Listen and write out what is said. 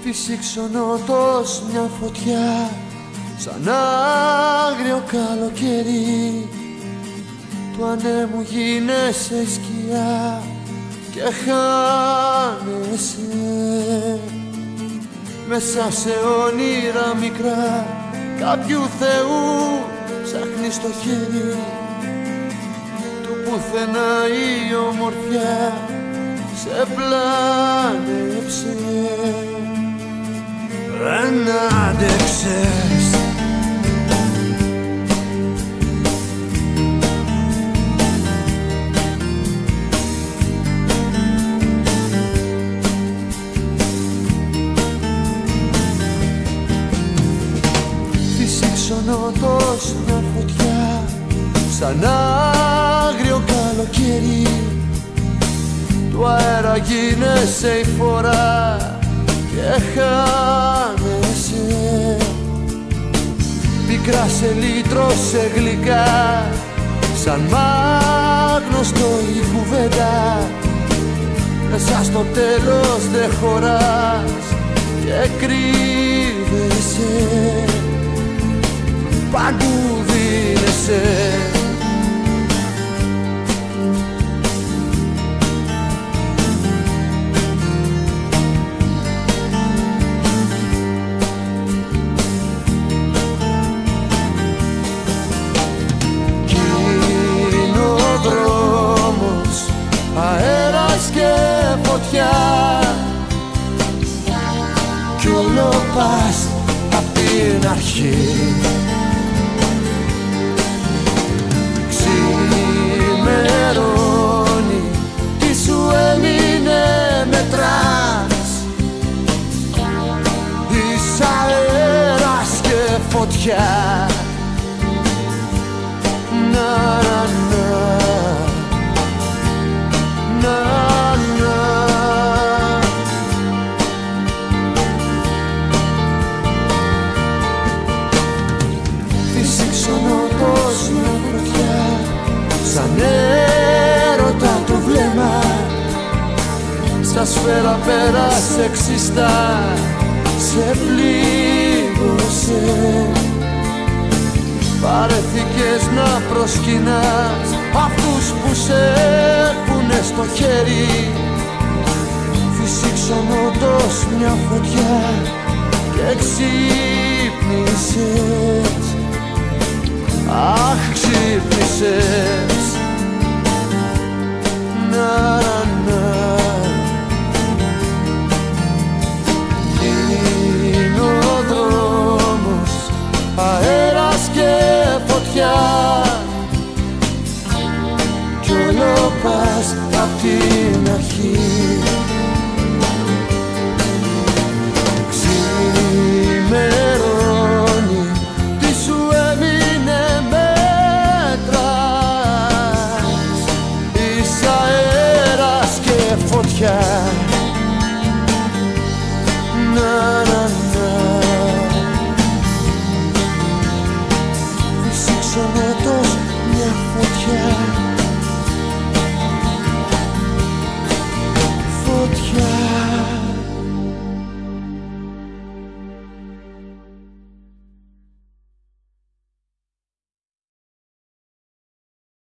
Φυσήξονοτος μια φωτιά σαν άγριο καλοκαίρι, του ανέμου γίνεσαι σκιά και χάνεσαι μέσα σε όνειρα μικρά κάποιου θεού. Ψάχνεις το χέρι του πουθενά, η ομορφιά σε πλάνεψε. Δεν άντεξες Φυσήξονοτος μια φωτιά σαν άγριο καλοκαίρι, του αέρα γίνεσαι η φορά και χάνεσαι. Πικρά σε λύτρωσε γλυκά σαν μάγνωστο η κουβέντα, μέσα στο τέλος δεν χωράς και κρύβεσαι, παντού δίνεσαι. Κι όλο πας απ' την αρχή. Ξημερώνει, τι σου έμεινε, μετράς. Είσαι αέρας και φωτιά. Να, Φυσήξονοτος μια φωτιά σαν έρωτα το βλέμμα, στα σφαίρα πέρασε ξιστά, σε πλήγωσε. Παρεθήκες να προσκυνάς αυτούς που σε έχουνε στο χέρι. Φυσήξονοτος μια φωτιά και ξύπνησες. Αχ, ξύπνησες. Να, είναι ο δρόμος αέρας και φωτιά, κι όλο πας απ' την αρχή.